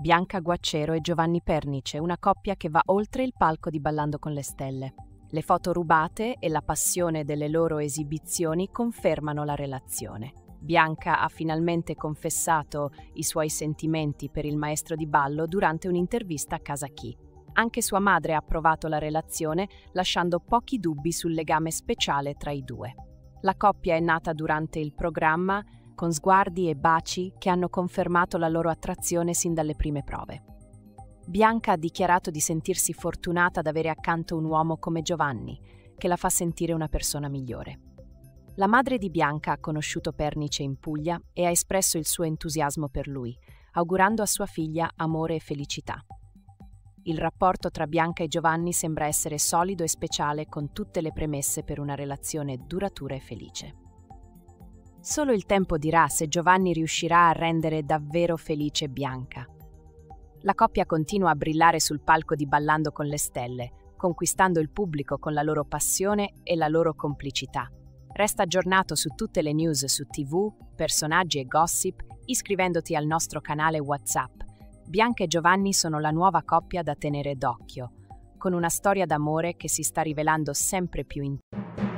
Bianca Guacciero e Giovanni Pernice, una coppia che va oltre il palco di Ballando con le Stelle. Le foto rubate e la passione delle loro esibizioni confermano la relazione. Bianca ha finalmente confessato i suoi sentimenti per il maestro di ballo durante un'intervista a Casa Chi. Anche sua madre ha approvato la relazione, lasciando pochi dubbi sul legame speciale tra i due. La coppia è nata durante il programma, con sguardi e baci che hanno confermato la loro attrazione sin dalle prime prove. Bianca ha dichiarato di sentirsi fortunata ad avere accanto un uomo come Giovanni, che la fa sentire una persona migliore. La madre di Bianca ha conosciuto Pernice in Puglia e ha espresso il suo entusiasmo per lui, augurando a sua figlia amore e felicità. Il rapporto tra Bianca e Giovanni sembra essere solido e speciale, con tutte le premesse per una relazione duratura e felice. Solo il tempo dirà se Giovanni riuscirà a rendere davvero felice Bianca. La coppia continua a brillare sul palco di Ballando con le Stelle, conquistando il pubblico con la loro passione e la loro complicità. Resta aggiornato su tutte le news su TV, personaggi e gossip, iscrivendoti al nostro canale WhatsApp. Bianca e Giovanni sono la nuova coppia da tenere d'occhio, con una storia d'amore che si sta rivelando sempre più intensa.